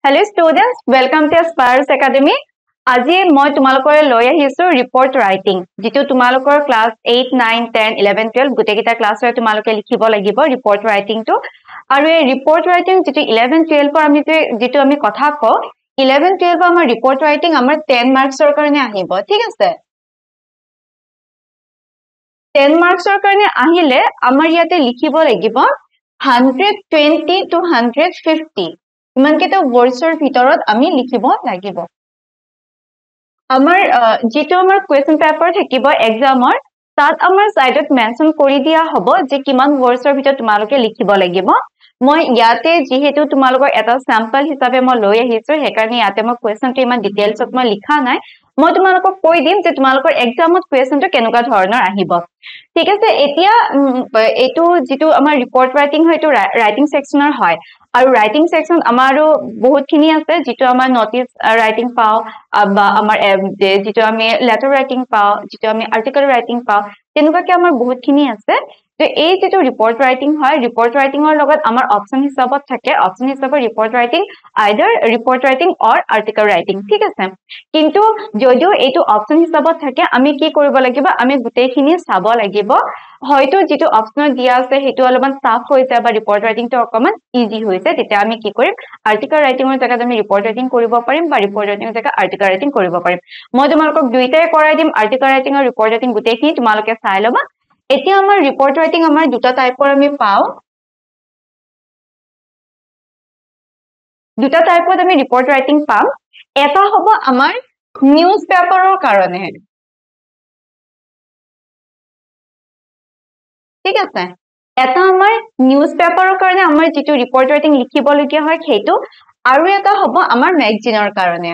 Hello students, welcome to Aspires Academy. আজি মই তোমালোকৰ লৈ আহিছো ৰিপৰ্ট ৰাইটিং যেটো তোমালোকৰ ক্লাছ 8 9 10 11 12 গুটেকিটা ক্লাছৰ তোমালোকে লিখিব লাগিব ৰিপৰ্ট ৰাইটিংটো আৰু এই ৰিপৰ্ট ৰাইটিং যেটো 11 12 আমি যেটো আমি কথা ক 11 12 আমাৰ ৰিপৰ্ট ৰাইটিং আমাৰ 10 মাৰ্কছৰ কাৰণে আহিব ঠিক আছে 10 মাৰ্কছৰ কাৰণে আহিলে আমাৰ ইয়াতে লিখিব লাগিব 120 to 150 ইমান কেটা ওয়াৰ্ডছৰ ভিতৰত আমি লিখিব লাগিব আমাৰ যেটো আমাৰ কোৱেশ্চন পেপাৰ থাকিব এক্সামৰ তাত আমাৰ সাইডত মেনশন কৰি দিয়া হ'ব যে কিমান ওয়াৰ্ডছৰ ভিতৰত তোমালোকে লিখিব লাগিব মই ইয়াতে যেহেতু তোমালোকৰ এটা স্যাম্পল হিচাপে মই লৈ আহিছো হেকাৰণে ইয়াতে মই কোৱেশ্চনটো ইমান ডিটেইলছত মই লিখা নাই মই তোমালোকক কৈ দিম যে তোমালোকৰ এক্সামত কোৱেশ্চনটো কেনেকুৱা ধৰণৰ আহিব ঠিক আছে এতিয়া এটো যেটো আমাৰ ৰিপৰ্ট ৰাইটিং হয়তো ৰাইটিং সেকশনৰ হয় আৰু ৰাইটিং সেকশন আমাৰো বহুতখিনি আছে যেটো আমাৰ নোটিস ৰাইটিং পাও বা আমাৰ যেটো আমি লেটাৰ ৰাইটিং পাও যেটো আমি আৰ্টিকেল ৰাইটিং পাও তেনেকুৱাকে আমাৰ বহুতখিনি আছে তো এই যেটো ৰিপৰ্ট ৰাইটিং হয় ৰিপৰ্ট ৰাইটিংৰ লগত আমাৰ অপচন হিচাপত থাকে অপচন হিচাপত report writing either report writing or article writing ঠিক আছে কিন্তু যদিও এইটো অপচন হিচাপত থাকে আমি কি কৰিব লাগিব আমি গুটেইখিনি চাব লাগিব হয়তো যেটো অপচন দিয়া আছে হেতু অলপমান টাফ হৈছে বা ৰিপৰ্ট ৰাইটিংটো অকমান ইজি হৈছে তেতিয়া আমি কি কৰিম আৰ্টিকেল ৰাইটিংৰ জায়গাত আমি ৰিপৰ্ট ৰাইটিং কৰিব পাৰিম বা ৰিপৰ্ট ৰাইটিংৰ জায়গাত আৰ্টিকেল ৰাইটিং কৰিব পাৰিম মই তোমালোকক দুইটাই কৰাই দিম আৰ্টিকেল ৰাইটিং আৰু ৰিপৰ্ট ৰাইটিং গুটেইখিনি তোমালোকে চাই লবা এতিয়া আমাৰ ৰিপৰ্ট ৰাইটিং আমাৰ দুটা টাইপৰ আমি পাও দুটা টাইপত আমি ৰিপৰ্ট ৰাইটিং পাম এটা হ'ব আমাৰ নিউজ পেপাৰৰ কাৰণে ঠিক আছে এটা আমাৰ নিউজ পেপাৰৰ কাৰণে আমাৰ যেটো ৰিপৰ্ট ৰাইটিং লিখিব লগিয়া হয় সেইটো আৰু এটা হ'ব আমাৰ ম্যাগাজিনৰ কাৰণে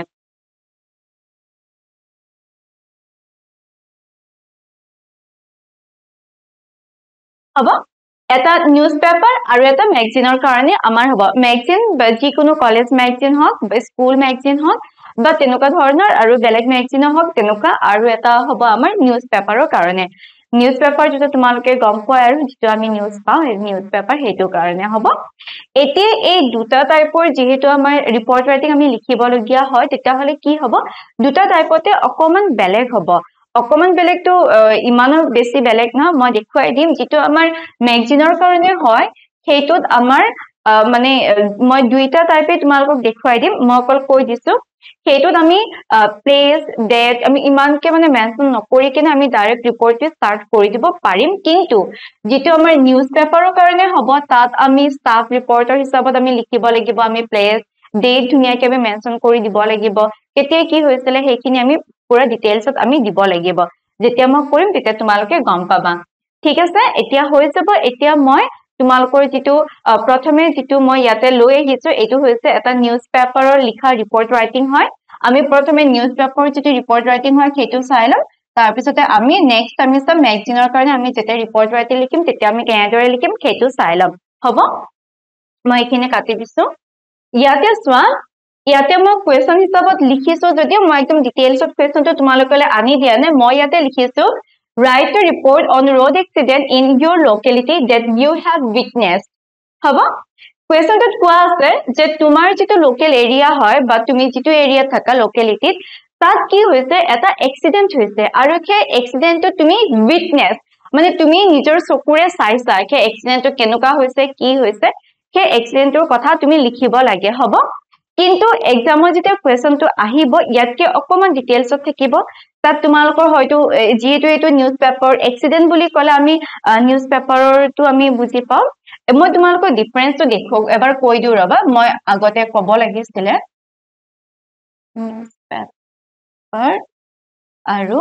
হ'ব এটা নিউজ পেপাৰ আৰু এটা ম্যাগাজিনৰ কাৰণে আমাৰ হ'ব ম্যাগাজিন যিকোনো কলেজ ম্যাগাজিন হওক বা স্কুল ম্যাগাজিন হওক বা তেনেকুৱা ধৰণৰ আৰু বেলেগ ম্যাগাজিন হওক তেনেকুৱা আৰু এটা হ'ব আমাৰ নিউজ পেপাৰৰ কাৰণে নিউজ পেপাৰ যেটো তোমালোকে গম পোৱা আৰু যেটো আমি নিউজ পাও এই নিউজ পেপাৰ হেতু কাৰণে হ'ব এতিয়া এই দুটা টাইপৰ যেহেতু আমাৰ ৰিপৰ্ট ৰাইটিং আমি লিখিব লগিয়া হয় তেতিয়া হলে কি হ'ব দুটা টাইপতে অকমান বেলেগ হ'ব অকমান বেলেগটো ইমানো বেছি বেলেগ না মই দেখুৱাই দিম যেটো আমাৰ ম্যাগাজিনৰ কাৰণে হয় হেতুত আমাৰ মানে মই দুইটা টাইপে তোমালোকক দেখুৱাই দিম মই অকল কৈ দিছো হেতুত আমি প্লেস ডেট আমি ইমানকে মানে মেনশন নকৰি কিনে আমি ডাইৰেক্ট ৰিপৰ্টটো স্টাৰ্ট কৰি দিব পাৰিম কিন্তু যেটো আমাৰ নিউজ পেপাৰৰ কাৰণে হ'ব তাত আমি ষ্টাফ ৰিপৰ্টাৰ হিচাপত আমি লিখিব লাগিব আমি প্লেস ডেট ধুনিয়াকে আমি মেনশন কৰি দিব লাগিব কেতিয়া কি হৈছিল হেখিনি আমি পুৰা ডিটেইলছত আমি দিব লাগিব যেতিয়া মই কৰিম তেতিয়া তোমালোকে গম পাবা ঠিক আছে এতিয়া হৈ যাব এতিয়া মই তোমালোকৰ যেটো প্ৰথমে যেটো মই ইয়াতে লৈ আহিছো এটো হৈছে এটা নিউজ পেপাৰৰ লিখা ৰিপৰ্ট ৰাইটিং হয় আমি প্ৰথমে নিউজ পেপাৰৰ যেটো ৰিপৰ্ট ৰাইটিং হয় হেতু চাই লম তাৰ পিছতে আমি নেক্সট আমি সব ম্যাগাজিনৰ কাৰণে আমি যেতিয়া ৰিপৰ্ট ৰাইটিং লিখিম তেতিয়া আমি কেনেদৰে লিখিম হেতু চাই লম হ'ব মই এখিনি কাটি দিছো ইয়াতে চোৱা ইয়াতে মই কোৱেশ্চন হিচাপত লিখিছো যদিও মই একদম ডিটেইলছত কোৱেশ্চনটো তোমালোকলৈ আনি দিয়া নাই মই ইয়াতে লিখিছো write a report on road accident in your locality that you have witnessed হ'ব কোৱেশ্চনটোত কোৱা আছে যে তোমাৰ যেটো লোকেল এৰিয়া হয় বা তুমি যেটো এৰিয়া থাকা লোকেলিটিত তাত কি হৈছে এটা এক্সিডেন্ট হৈছে আৰু সেই এক্সিডেন্টটো তুমি উইটনেছ মানে তুমি নিজৰ চকুৰে চাইছা যে এক্সিডেন্টটো কেনেকুৱা হৈছে কি হৈছে সেই এক্সিডেন্টৰ কথা তুমি লিখিব লাগে হ'ব কিন্তু এক্সামৰ যেতিয়া কোৱেশ্চনটো আহিব ইয়াতকে অকমান ডিটেইলছত থাকিব তাত তোমালোকৰ হয়তো যেটো এটো নিউজ পেপাৰ এক্সিডেন্ট বুলি কলে আমি নিউজ পেপাৰৰটো আমি বুজি পাও মই তোমালোকৰ ডিফাৰেন্সটো দেখো এবাৰ কৈ দিও ৰবা মই আগতে ক'ব লাগিছিলে নিউজ পেপাৰ আৰু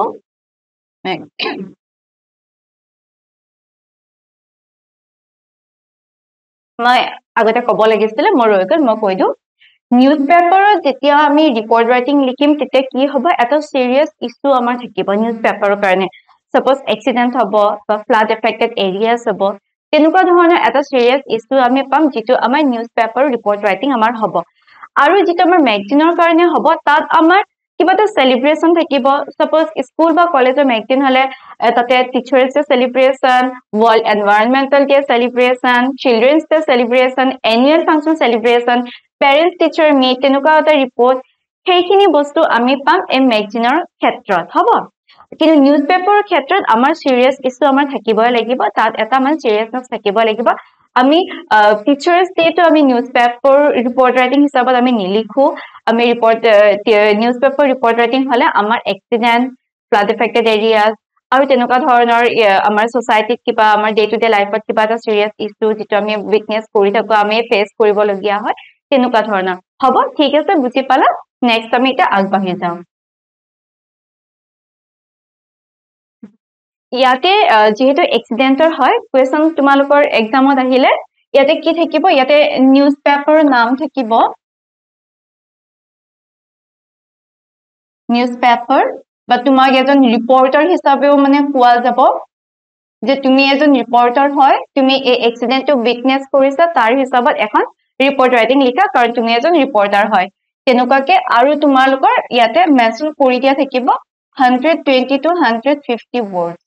মই আগতে ক'ব লাগিছিলে মই ৰৈ গল মই কৈ দিও নিউজ পেপাৰত যেতিয়া আমি ৰিপৰ্ট ৰাইটিং লিখিম তেতিয়া কি হ'ব এটা সিৰিয়াস ইস্যু আমাৰ থাকিব নিউজ পেপাৰৰ কাৰণে সাপোজ এক্সিডেন্ট হ'ব বা ফ্লাড এফেক্টেড এৰিয়াস হ'ব তেনেকুৱা ধৰণৰ এটা সিৰিয়াস ইস্যু আমি পাম যেটো আমাৰ নিউজ পেপাৰ ৰিপৰ্ট ৰাইটিং আমাৰ হ'ব আৰু যেটো আমাৰ ম্যাগাজিনৰ কাৰণে হ'ব তাত আমাৰ কিবা এটা সেলিব্ৰেশন থাকিব সাপোজ স্কুল বা কলেজৰ ম্যাগাজিন হলে তাতে teachers day celebration world environmental day celebration children's day celebration annual function celebration parents teacher meet তেনেকুৱা এটা ৰিপৰ্ট সেইখিনি বস্তু আমি পাম এই মেগাজিনৰ ক্ষেত্ৰত হ'ব কিন্তু নিউজ পেপাৰৰ ক্ষেত্ৰত আমাৰ সিৰিয়াস কিছু আমাৰ থাকিবই লাগিব তাত এটা মান সিৰিয়াসনেছ থাকিব লাগিব আমি টিচাৰ্স ডেটো আমি নিউজ পেপাৰ ৰিপৰ্ট ৰাইটিং হিচাপত আমি নিলিখো আমি report newspaper report writing হলে আমাৰ এক্সিডেন্ট ফ্লাড এফেক্টেড এৰিয়াজ আৰু তেনেকুৱা ধৰণৰ আমাৰ সোসাইটিত কিবা আমাৰ ডে টু ডে লাইফত কিবা এটা সিৰিয়াস ইস্যু যেটো আমি উইটনেস কৰি থাকো আমি ফেস কৰিব লগিয়া হয় তেনেকুৱা ধৰণৰ হ'ব ঠিক আছে বুজি পালা নেক্সট আমি এটা আগবাঢ়ি যাওঁ ইয়াতে যেহেতু এক্সিডেন্টৰ হয় কোৱেশ্চন তোমালোকৰ এক্সামত আহিলে ইয়াতে কি থাকিব ইয়াতে নিউজ পেপাৰৰ নাম থাকিব নিউজ পেপাৰ বা তোমাক এজন ৰিপৰ্টাৰ হিচাপেও মানে কোৱা যাব যে তুমি এজন ৰিপৰ্টাৰ হয় তুমি এই এক্সিডেন্টটো উইটনেস কৰিছা তাৰ হিচাপত এখন ৰিপৰ্ট ৰাইটিং লিখা কাৰণ তুমি এজন ৰিপৰ্টাৰ হয় তেনেকুৱাকে আৰু তোমালোকৰ ইয়াতে মেনশন কৰি দিয়া থাকিব 120 to 150 words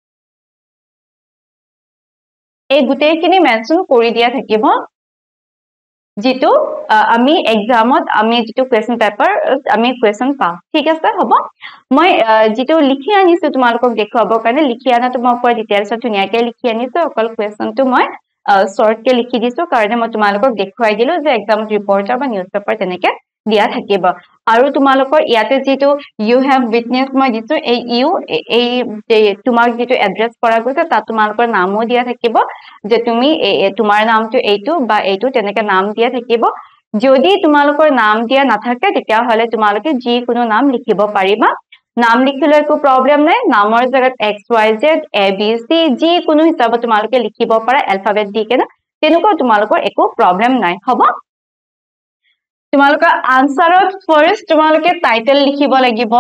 এই গুটেইখিনি মেনশন কৰি দিয়া থাকিব যেটো আমি এক্সামত আমি যেটো কোৱেশ্চন পেপাৰ আমি কোৱেশ্চন পাম ঠিক আছে হ'ব মই যেটো লিখি আনিছো তোমালোকক দেখুৱাবৰ কাৰণে লিখি আনাটো মই ওপৰত ডিটেইলছত ধুনিয়াকে লিখি আনিছো অকল কোৱেশ্চনটো মই শৰ্টকে লিখি দিছো কাৰণ মই তোমালোকক দেখুৱাই দিলো যে এক্সামত ৰিপৰ্টাৰ বা নিউজ পেপাৰ তেনেকে দিয়া থাকিব আৰু তোমালোকৰ ইয়াতে যেটো ইউ হেভ উইটনেস মই দিছো এই ইউ এই তোমাক যেটো এড্ৰেছ কৰা গৈছে তাত তোমালোকৰ নামও দিয়া থাকিব যে তুমি তোমাৰ নামটো এইটো বা এইটো তেনেকে নাম দিয়া থাকিব যদি তোমালোকৰ নাম দিয়া নাথাকে তেতিয়া হলে তোমালোকে যি কোনো নাম লিখিব পাৰিবা নাম লিখিলে একো প্ৰবলেম নাই নামৰ জাগাত xyz abc যি কোনো হিচাপত তোমালোকে লিখিব পাৰা এলফাবেট দি কেনে তেনেকুৱা তোমালোকৰ একো প্ৰবলেম নাই হ'ব তোমালোকৰ আনসাৰত ফাৰ্স্ট তোমালোকে টাইটেল লিখিব লাগিব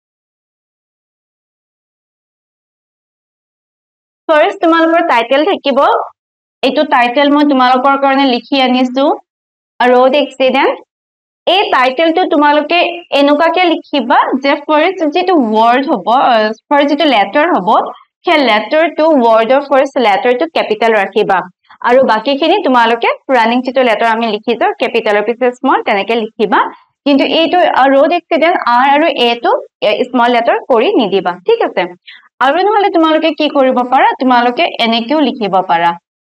ফাৰ্স্ট তোমালোকৰ টাইটেল থাকিব এইটো টাইটেল মই তোমালোকৰ কাৰণে লিখি আনিছো road accident এই টাইটেলটো তোমালোকে এনেকুৱাকে লিখিবা যে ফাৰ্স্ট যেটো ওয়ার্ড হ'ব ফাৰ্স্ট যেটো লেটাৰ হ'ব সেই লেটাৰটো ওয়াৰ্ডৰ ফাৰ্স্ট লেটাৰটো ক্যাপিটাল ৰাখিবা আৰু বাকিখিনি তোমালোকে ৰানিং যেটো লেটাৰ আমি লিখিছো ক্যাপিটালৰ পিছে স্মল তেনেকে লিখিবা কিন্তু এইটো road accident r আৰু a টো স্মল লেটাৰ কৰি নিদিবা ঠিক আছে আৰু নহলে তোমালোকে কি কৰিব পাৰা তোমালোকে এনেকেও লিখিব পাৰা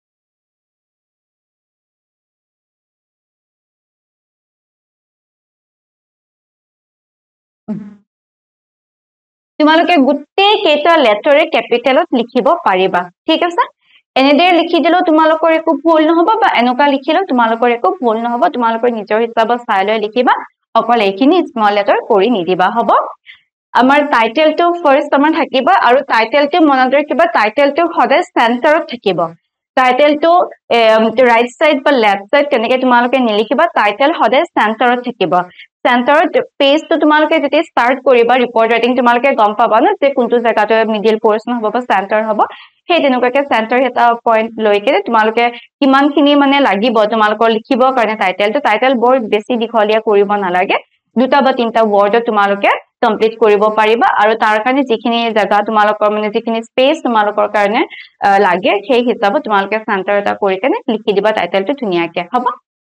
তোমালোকে গুটেই কেইটা লেটাৰে ক্যাপিটালত লিখিব পাৰিবা ঠিক আছে এনেদৰে লিখি দিলো তোমালোকৰ একো ভুল নহব বা এনেকুৱা লিখিলো তোমালোকৰ একো ভুল নহব তোমালোকৰ নিজৰ হিচাপত চাই লৈ লিখিবা অকল এইখিনি স্মল লেটাৰ কৰি নিদিবা হ'ব আমাৰ টাইটেলটো ফাৰ্স্ট আমাৰ থাকিব আৰু টাইটেলটো মনত ৰাখিবা টাইটেলটো সদায় চেন্টাৰত থাকিব টাইটেলটো ৰাইট সাইড বা লেফট সাইড তেনেকে তোমালোকে নিলিখিবা টাইটেল সদায় চেন্টাৰত থাকিব চেন্টাৰত পেজটো তোমালোকে যেতিয়া স্টাৰ্ট কৰিবা ৰিপৰ্ট ৰাইটিং তোমালোকে গম পাবা না যে কোনটো জায়গাটো মিডল পোৰশন হ'ব বা চেন্টাৰ হ'ব সেই তেনেকুৱাকে চেন্টাৰ এটা পইণ্ট লৈ কেনে তোমালোকে কিমানখিনি মানে লাগিব তোমালোকৰ লিখিবৰ কাৰণে টাইটেল বৰ বেছি দীঘলীয়া কৰিব নালাগে দুটা বা তিনটা ওয়াৰ্ড তোমালোকে কমপ্লিট কৰিব পাৰিবা আৰু তাৰ কাৰণে যিখিনি জায়গা তোমালোকৰ মানে যিখিনি স্পেচ তোমালোকৰ কাৰণে লাগে সেই হিচাপত তোমালোকে চেন্টাৰ এটা কৰি কেনে লিখি দিবা টাইটেলটো ধুনিয়াকে হ'ব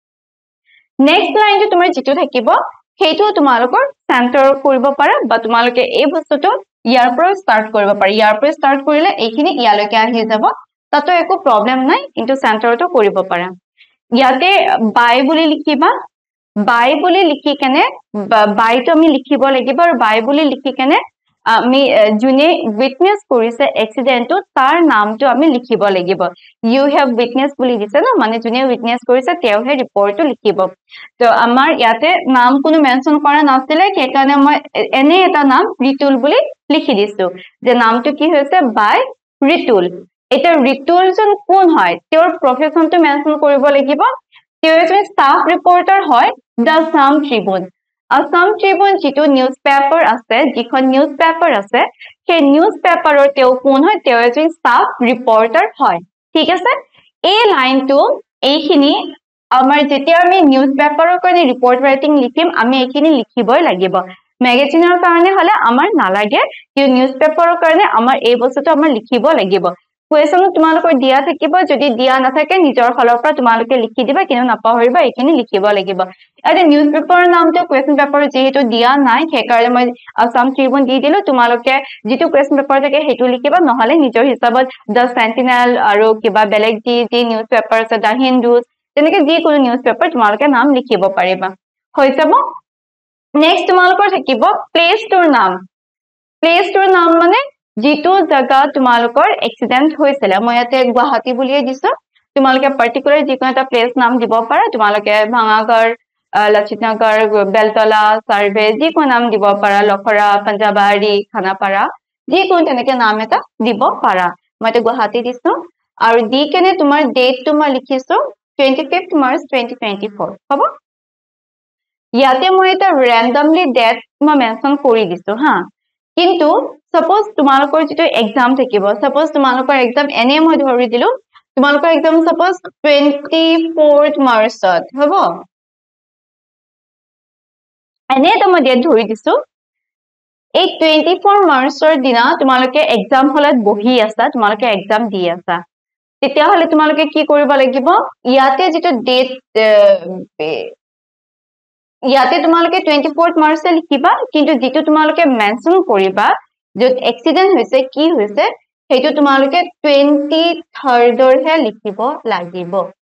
নেক্সট লাইনটো তোমাৰ যেটো থাকিব সেইটো তোমালোকৰ চেন্টাৰ কৰিব পাৰা বা তোমালোকে এই বস্তুটো ইয়াৰ পৰা স্টাৰ্ট কৰিব পাৰা ইয়াৰ পৰা স্টাৰ্ট কৰিলে এইখিনি ইয়ালৈকে আহি যাব তাতো একো প্ৰবলেম নাই কিন্তু চেন্টাৰটো কৰিব পাৰা ইয়াতে বাই বুলি লিখিবা বাই বুলি লিখি কেনে বাইটো আমি লিখিব লাগিব আৰু বাই বুলি লিখি কেনে আমি জুনে উইটনেস কৰিছে এক্সিডেন্টটো তাৰ নামটো আমি লিখিব লাগিব ইউ হেভ উইটনেস বুলি দিছে না মানে জুনে উইটনেস কৰিছে তেওঁহে ৰিপৰ্টটো লিখিব তো আমাৰ ইয়াতে নাম কোনো মেনশন কৰা নাছিলে সেইকাৰণে মই এনে এটা নাম ৰিতুল বুলি লিখি দিছো যে নামটো কি হৈছে বাই ৰিতুল এটা ৰিতুল জন কোন হয় তেওঁৰ প্ৰফেশনটো মেনশন কৰিব লাগিব তেওঁ এজন ষ্টাফ ৰিপৰ্টাৰ হয় দা আসাম ট্ৰিবিউন আসাম ট্ৰিবিউন যেটো নিউজ পেপাৰ আছে যিখন নিউজ পেপাৰ আছে সেই নিউজ পেপাৰৰ তেওঁ কোন হয় তেওঁ এজন ষ্টাফ ৰিপৰ্টাৰ হয় ঠিক আছে এই লাইনটো এইখিনি আমাৰ যেতিয়া আমি নিউজ পেপাৰৰ কাৰণে ৰিপৰ্ট ৰাইটিং লিখিম আমি এইখিনি লিখিবই লাগিব মেগাজিনৰ কাৰণে হলে আমাৰ নালাগে কি নিউজ পেপাৰৰ কাৰণে আমাৰ এই বস্তুটো আমাৰ লিখিব লাগিব কুৱেশ্যন তোমালোকৰ দিয়া থাকিব যদি দিয়া নাথাকে নিজৰ ফালৰ পৰা তোমালোকে লিখি দিবা কিন্তু নাপাহৰিবা এইখিনি লিখিব লাগিব এতিয়া নিউজ পেপাৰৰ নামটো কুৱেশ্যন পেপাৰ যেহেতু দিয়া নাই সেইকাৰণে মই আসাম ট্ৰিবিউন দি দিলো তোমালোকে যেটো কুৱেশ্যন পেপাৰ থাকে হেতু লিখিবা নহলে নিজৰ হিচাপত দ্য সেন্টিনেল আৰু কিবা বেলেগ যি নিউজ পেপাৰ আছে দ্য হিন্দু তেনেকে যি কোনো নিউজ পেপাৰ তোমালোকে নাম লিখিব পাৰিবা হৈ যাব নেক্সট তোমালোকৰ থাকিব প্লেছটোৰ নাম মানে যেটো জায়গা তোমালোকৰ এক্সিডেন্ট হৈছিল মই ইয়াতে গুৱাহাটী বুলিয়ে দিছো তোমালোকে পাৰ্টিকুলাৰ যিকোনো এটা প্লেস নাম দিব পাৰা তোমালোকে ভাঙাগড় লচিতনগৰ বেলতলা সাৰ্ভে যিকোনো নাম দিব পাৰা লখৰা পাঞ্জাবাৰী খানাপাৰা যিকোনো তেনেকে নাম এটা দিব পাৰা মই তো গুৱাহাটী দিছো আৰু দি কেনে তোমাৰ ডেটটো মই লিখিছো 25th March 2024 হ'ব ইয়াতে মই এটা randomly ডেট মই মেনশন কৰি দিছো হা কিন্তু suppose তোমালোকৰ যেটো এক্সাম থাকিব suppose তোমালোকৰ এক্সাম এনে মই ধৰি দিলো তোমালোকৰ এক্সাম suppose 24th March হ'ব এনে তো মই ডেট ধৰি দিছো এই 24 মাৰ্চৰ দিনা তোমালোকে এক্সাম হলত বহি আছা তোমালোকে এক্সাম দি আছা তেতিয়া হলে তোমালোকে কি কৰিব লাগিব ইয়াতে যেটো ডেট ইয়াতে তোমালোকে 24th মাৰ্চ লিখিবা কিন্তু যেটো তোমালোকে মেনশন কৰিবা যত এক্সিডেন্ট হৈছে কি হৈছে হেতু তোমালোকে 23rd হে লিখিব লাগিব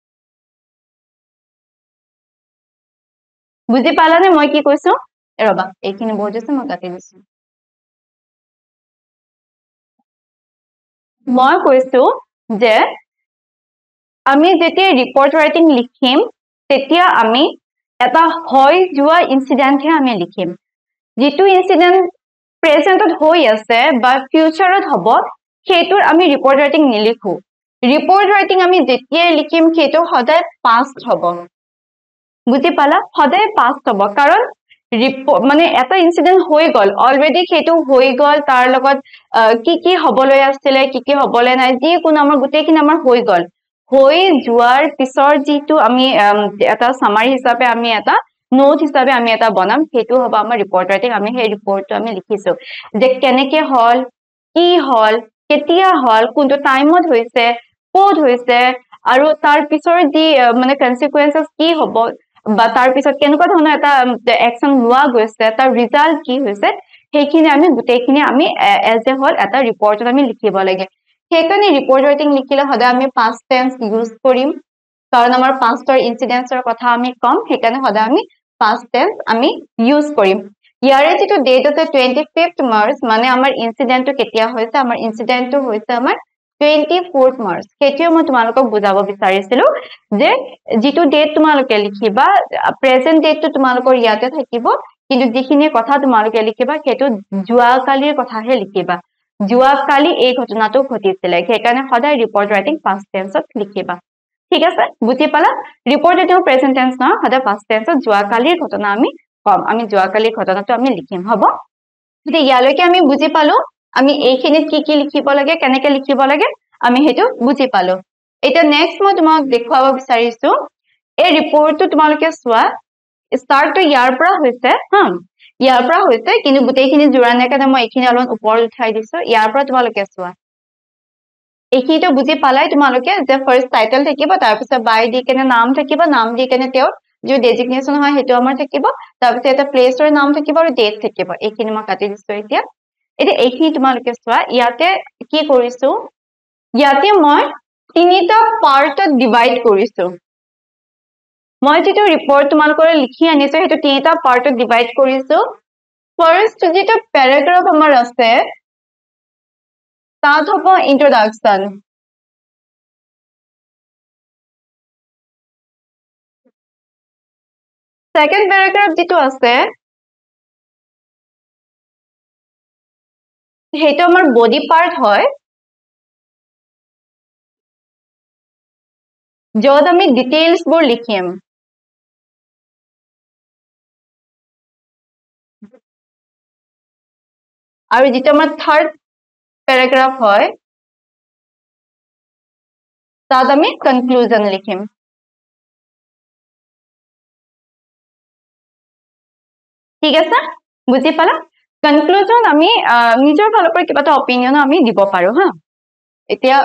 বুজি পালানে মই কি কৈছো ৰবা এইখিনি বহুত আছে মই কাটি দিছো মই কৈছো যে আমি যেতিয়া ৰিপৰ্ট ৰাইটিং লিখিম তেতিয়া আমি এটা হয় যোৱা ইনসিডেন্ট হে আমি লিখিম যেটো ইনসিডেন্ট প্ৰেজেন্টত হৈ আছে বা ফিউচাৰত হ'ব হেতুৰ আমি ৰিপৰ্ট ৰাইটিং নিলিখো ৰিপৰ্ট ৰাইটিং আমি যেতিয়া লিখিম হেতু সদায় পাষ্ট হ'ব বুজি পালা সদায় পাষ্ট হ'ব কাৰণ মানে এটা ইনসিডেন্ট হৈ গল অলৰেডি হেতু হৈ গল তাৰ লগত কি হ'বলৈ আছিল কি হ'বলৈ নাই যি কোন আমাৰ গুটেখিনি আমাৰ হৈ গল হৈ যোৱাৰ পিছৰ যেটো আমি এটা সামাৰি হিচাপে আমি এটা নোট হিচাপে আমি এটা বনাম হেতু হ'ব আমাৰ ৰিপৰ্ট ৰাইটিং আমি সেই ৰিপৰ্টটো আমি লিখিছো যে কেনেকে হল কি হল কেতিয়া হল কোনটো টাইমত হৈছে কোড হৈছে আৰু তাৰ পিছৰ যি মানে কনসিকুৱেন্সেস কি হ'ব বা তাৰ পিছত কেনেকুৱা ধৰণৰ এটা একচন লোৱা গৈছে তাৰ ৰিজাল্ট কি হৈছে সেইখিনি আমি গুটেখিনি আমি এজ এ হোল এটা ৰিপৰ্টত আমি লিখিব লাগে সেইকাৰণে ৰিপৰ্ট ৰাইটিং লিখিলে সদায় আমি past tense ইউজ কৰিম কাৰণ আমাৰ পাষ্টৰ ইনসিডেন্টৰ কথা আমি কম সেইকাৰণে সদায় আমি past tense আমি ইউজ কৰিম ইয়াৰে যেটো ডেট আছে 25th March মানে আমাৰ ইনসিডেন্টটো কেতিয়া হৈছে আমাৰ ইনসিডেন্টটো হৈছে আমাৰ 24th March কেতিয়া মই তোমালোকক বুজাব বিচাৰিছিলো যে যেটো ডেট তোমালোকে লিখিবা প্ৰেজেন্ট ডেটটো তোমালোকৰ ইয়াতে থাকিব কিন্তু যিখিনি কথা তোমালোকে লিখিবা হেতু জুৱা কালিৰ কথাহে লিখিবা জুৱা কালি এই ঘটনাটো ঘটিছিল সেইকাৰণে সদায় ৰিপৰ্ট ৰাইটিং past tenseত লিখিবা ঠিক আছে বুজি পালা ৰিপৰ্ট ৰাইটিং প্ৰেজেন্ট টেন্স না সদায় past tenseত জুৱা কালিৰ ঘটনা আমি কম আমি জুৱা কালিৰ ঘটনাটো আমি লিখিম হ'ব তেতিয়া ইয়ালৈকে আমি বুজি পালো আমি এইখিনিত কি লিখিব লাগে কেনেকে লিখিব লাগে আমি হেতু বুজি পালো এটা নেক্সট মই তোমাক দেখুৱাব বিচাৰিছো এই ৰিপৰ্টটো তোমালোকে চোৱা স্টাৰ্টটো ইয়াৰ পৰা হৈছে ইয়াৰ পৰা হৈছে কিন্তু গুটেখিনি জোৰা নাই কাৰণে মই এইখিনি অলপ ওপৰত উঠাই দিছো ইয়াৰ পৰা তোমালোকে চোৱা এইখিনিটো বুজি পালাই তোমালোকে যে ফাৰ্স্ট টাইটেল থাকিব তাৰ পিছত বাই দি কেনে নাম থাকিব নাম দি কেনে তেওঁ যে ডেজিগনেশন হয় হেতু আমাৰ থাকিব তাৰ পিছত এটা প্লেছৰ নাম থাকিব আৰু ডেট থাকিব এইখিনি মই কাটি দিছো এতিয়া এইখিনি তোমালোকে চোৱা ইয়াতে কি কৰিছো ইয়াতে মই তিনিটা পাৰ্টত ডিভাইড কৰিছো মই যেটো ৰিপৰ্ট তোমালোকৰ লিখি আনিছো হেতু তিনিটা পাৰ্টত ডিভাইড কৰিছো ফাৰ্স্ট যেটো প্যাৰাগ্ৰাফ আমাৰ আছে তাত হ'ব ইন্ট্ৰোডাকশন সেকেন্ড প্যাৰাগ্ৰাফ যেটো আছে হেতু আমাৰ বডি পাৰ্ট হয় যত আমি ডিটেইলস বোৰ লিখিম আৰু যেটো আমাৰ থাৰ্ড প্যাৰাগ্ৰাফ হয় তাত আমি কনক্লুজন লিখিম ঠিক আছে বুজি পালা কনক্লুজন আমি নিজৰ ফালৰ পৰা কিবা এটা অপিনিয়ন আমি দিব পাৰো হা এতিয়া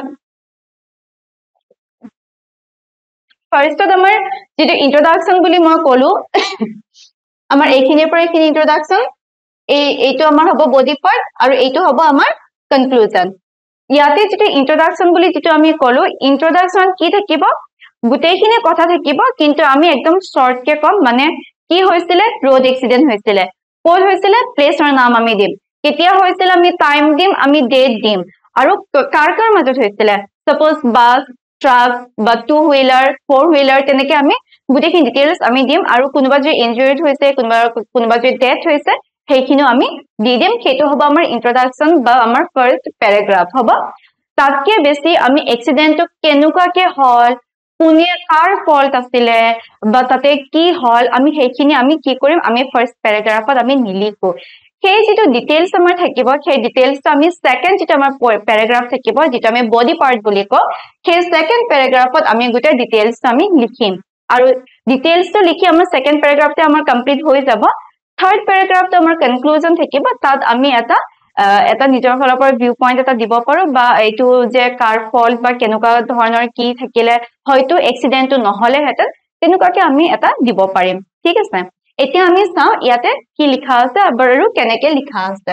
ফাৰ্ষ্টত আমাৰ যেটো ইন্ট্ৰোডাকশন বুলি মই কলো আমাৰ এইখিনিৰ পৰা এইখিনি ইন্ট্ৰোডাকশন এইটো আমাৰ হ'ব বডি পাৰ্ট আৰু এইটো হ'ব আমাৰ কনক্লুজন ইয়াতে যেটো ইন্ট্ৰোডাকশন বুলি যেটো আমি কলো ইন্ট্ৰোডাকশন কি থাকিব গুটেইখিনি কথা থাকিব কিন্তু আমি একদম শৰ্ট কে কম মানে কি হৈছিলে रोड एक्सीडेंट হৈছিলে কোন হৈছিলে প্লেছৰ নাম আমি দিম কেতিয়া হৈছিলে আমি টাইম দিম আমি ডেট দিম আৰু কাৰ কাৰ মাজত হৈছিলে সপোজ বাস ট্ৰাক বা টু হুইলাৰ ফ'ৰ হুইলাৰ তেনেকে আমি গুটেইখিনি ডিটেইলছ আমি দিম আৰু কোনোবা যে ইনজুৰিড হৈছে কোনোবা যে ডেথ হৈছে সেইখিনিও আমি দি দিম সেইটো হ'ব আমাৰ ইন্ট্ৰোডাকশন বা আমাৰ ফাৰ্স্ট প্যাৰাগ্ৰাফ হ'ব তাতকে বেছি আমি এক্সিডেন্টটো কেনেকুৱাকে হ'ল কোনে কাৰ ফল্ট আছিলে বা তাতে কি হল আমি সেইখিনি আমি কি কৰিম আমি ফাৰ্স্ট প্যাৰাগ্ৰাফত আমি নিলিখো সেই যেটো ডিটেইলছ আমাৰ থাকিব সেই ডিটেইলছটো আমি সেকেন্ড যেটো আমাৰ প্যাৰাগ্ৰাফ থাকিব যেটো আমি বডি পাৰ্ট বুলি কও সেই সেকেন্ড প্যাৰাগ্ৰাফত আমি গুটেই ডিটেইলছটো আমি লিখিম আৰু ডিটেইলছটো লিখি আমাৰ সেকেন্ড প্যাৰাগ্ৰাফতে আমাৰ কমপ্লিট হৈ যাব থাৰ্ড প্যাৰাগ্ৰাফটো আমাৰ কনক্লুজন থাকিব তাত আমি এটা নিজৰ ফালৰ পৰা ভিউ পইণ্ট এটা দিব পাৰো বা এইটো যে কাৰ ফল্ট বা কেনেকুৱা ধৰণৰ কি থাকিলে হয়তো এক্সিডেন্টটো নহলে হেতে তেনেকুৱাকে আমি এটা দিব পাৰিম ঠিক আছে এতিয়া আমি চাও ইয়াতে কি লিখা আছে আৰু কেনেকে লিখা আছে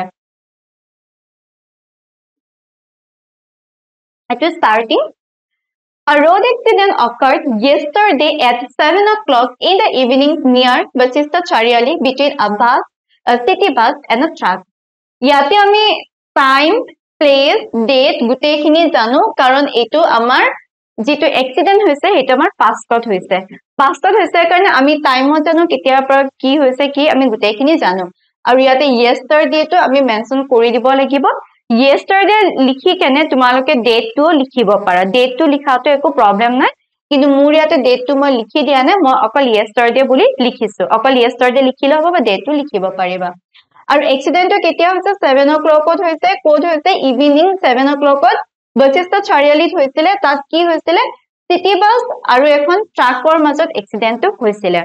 এটা starting A road accident occurred yesterday at 7 o'clock in the evening near Basista Chariali between a city bus and a truck. ইয়াতে আমি টাইম প্লেস ডেট গুটেইখিনি জানো কাৰণ এটো আমাৰ যেটো এক্সিডেন্ট হৈছে হেটো আমাৰ পাষ্টত হৈছে কাৰণে আমি টাইমত জানো কেতিয়াৰ পৰা কি হৈছে কি আমি গুটেইখিনি জানো আৰু ইয়াতে yesterday টো আমি মেনশন কৰি দিব লাগিব yesterday লিখি কেনে তোমালোকে ডেটটো লিখিব পাৰা ডেটটো লিখাটো একো প্ৰবলেম নাই কিন্তু মোৰ ইয়াতে ডেটটো মই লিখি দিয়া নাই মই অকল yesterday বুলি লিখিছো অকল yesterday লিখিলে হ'ব বা ডেটটো লিখিব পাৰিবা আৰু এক্সিডেন্টটো কেতিয়া হৈছে 7 o'clock হৈছে কোড হৈছে ইভিনিং 7 o'clock বশিষ্ঠ চাৰিআলিত হৈছিলে তাত কি হৈছিলে সিটি বাস আৰু এখন ট্ৰাকৰ মাজত এক্সিডেন্টটো হৈছিলে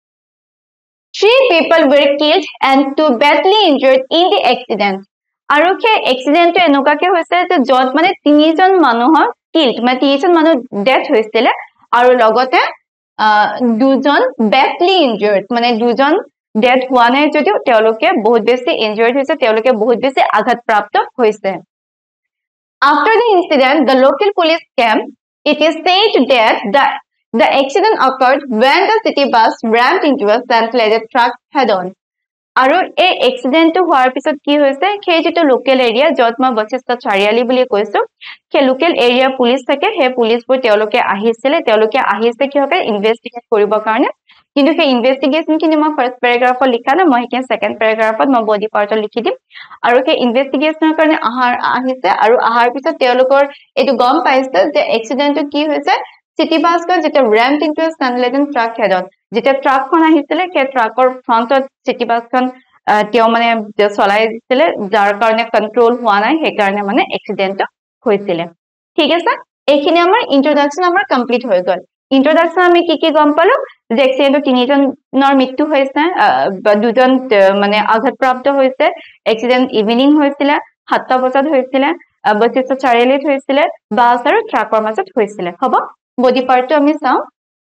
3 people were killed and 2 badly injured in the accident আৰু সেই এক্সিডেন্টটো এনেকুৱাকে হৈছে যে যত মানে তিনিজন মানুহৰ কিল্ড মানে তিনিজন মানুহ ডেথ হৈছিলে আৰু লগতে দুজন badly injured মানে দুজন ডেথ হোৱা নাই যদিও তেওঁলোকে বহুত বেছি ইনজুৰ্ড হৈছে তেওঁলোকে বহুত বেছি আঘাতপ্ৰাপ্ত হৈছে After the incident the local police came it is said that the accident occurred when the city bus rammed into a self-laden truck head on আৰু এই এক্সিডেন্টটো হোৱাৰ পিছত কি হৈছে সেই যেটো লোকেল এৰিয়া যত মই বশিষ্ঠ চাৰিআলি বুলি কৈছো সেই লোকেল এৰিয়া পুলিশ থাকে সেই পুলিশবোৰ তেওঁলোকে আহিছে কি হবে ইনভেষ্টিগেট কৰিব কাৰণে কিন্তু সেই ইনভেষ্টিগেশন খিনি মই ফাৰ্স্ট প্যাৰাগ্ৰাফত লিখা না মই কি সেকেন্ড প্যাৰাগ্ৰাফত মই বডি পাৰ্টত লিখি দিম আৰু সেই ইনভেষ্টিগেশনৰ কাৰণে আহিছে আৰু আহাৰ পিছত তেওঁলোকৰ এটো গম পাইছে যে এক্সিডেন্টটো কি হৈছে সিটি বাসখন যেটা rammed into a self-laden truck head on যেটা ট্ৰাকখন আহিছিলে সেই ট্ৰাকৰ ফ্ৰন্টত সিটি বাসখন তেও মানে চলাই দিছিলে যাৰ কাৰণে কন্ট্ৰোল হোৱা নাই সেই কাৰণে মানে এক্সিডেন্টটো হৈছিলে ঠিক আছে এইখিনি আমাৰ ইন্ট্ৰোডাকশন আমাৰ কমপ্লিট হৈ গল ইন্ট্ৰোডাকশন আমি কি গম পালো যে এক্সিডেন্টটো তিনিজনৰ মৃত্যু হৈছে বা দুজন মানে আঘাতপ্ৰাপ্ত হৈছে এক্সিডেন্ট ইভিনিং হৈছিলে 7টা বজাত হৈছিলে বশিষ্ঠ চাৰিআলিত হৈছিলে বাস আৰু ট্ৰাকৰ মাজত হৈছিলে হ'ব body part to ami saw